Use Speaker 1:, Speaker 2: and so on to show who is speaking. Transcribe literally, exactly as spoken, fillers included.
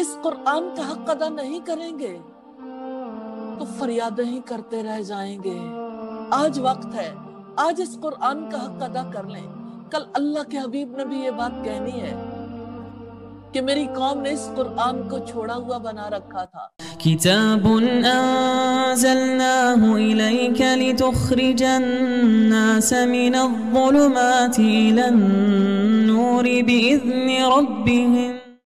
Speaker 1: इस कुरान का हक अदा नहीं करेंगे तो फरियादें ही करते रह जाएंगे। आज वक्त है, आज इस कुरान का हक अदा कर लें। कल अल्लाह के हबीब ने भी ये बात कहनी है कि मेरी कौम ने इस कुरान को छोड़ा हुआ बना रखा था।
Speaker 2: किताबुन अंज़लनाहु इलैका लितुख्रिजन नास मिनज़ ज़ुलुमाति इलन नूरि बिइज़नि रब्बिहिम